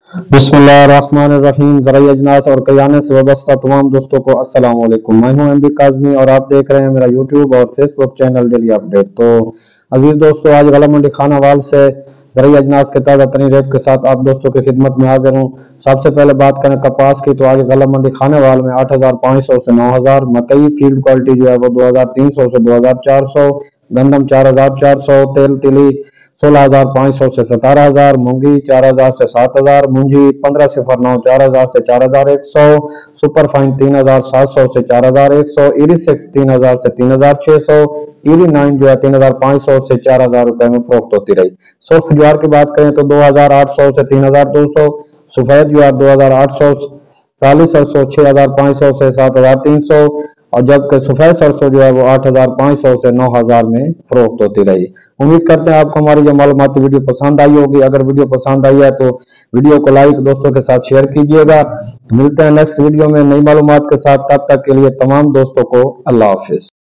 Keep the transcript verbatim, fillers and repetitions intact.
बिस्मिल्लाहिर्रहमानिर्रहीम। ज़राई अजनास और कयाने से वाबस्ता तमाम दोस्तों को अस्सलाम वालेकुम। मैं हूं एमडी काज़मी और आप देख रहे हैं मेरा यूट्यूब और फेसबुक चैनल डेली अपडेट। तो अजीज दोस्तों, आज गला मंडी खानावाल से ज़राई अजनास के ताज़ा तरीन रेट के साथ आप दोस्तों की खिदमत में हाजिर हूँ। सबसे पहले बात करें कपास की, तो आज गला मंडी खानेवाल में आठ हजार पाँच सौ से नौ हजार, मकई फील्ड क्वालिटी जो है वो दो हजार तीन सौ से दो हजार चार सौ, गंदम चार हजार चार सौ, तेल तिली सोलह हजार पाँच सौ से सतारह हजार, मूंगी चार हजार से सात हजार, मूंजी पंद्रह सिफर नौ चार हजार से चार हजार एक सौ, सुपर फाइन तीन हजार सात सौ से चार हजार एक सौ, ईरी सिक्स तीन हजार से तीन हजार छह सौ, ईरी नाइन जो है तीन हजार पाँच सौ से चार हजार रुपए में फरोख्त होती रही। सुर्ख ज्वार की बात करें तो दो हजार आठ सौ से तीन हजार दो सौ, सफेद ज्वार दो हजार आठ सौ चालीस सरसों छह हजार पाँच सौ से सात हजार तीन सौ, और जबकि सफेद सरसों जो है वो आठ हजार पाँच सौ से नौ हजार में फरोख्त होती रही। उम्मीद करते हैं आपको हमारी ये मालूमाती वीडियो पसंद आई होगी। अगर वीडियो पसंद आई है तो वीडियो को लाइक दोस्तों के साथ शेयर कीजिएगा। मिलते हैं नेक्स्ट वीडियो में नई मालूमात के साथ, तब तक के लिए तमाम दोस्तों को अल्लाह हाफिज।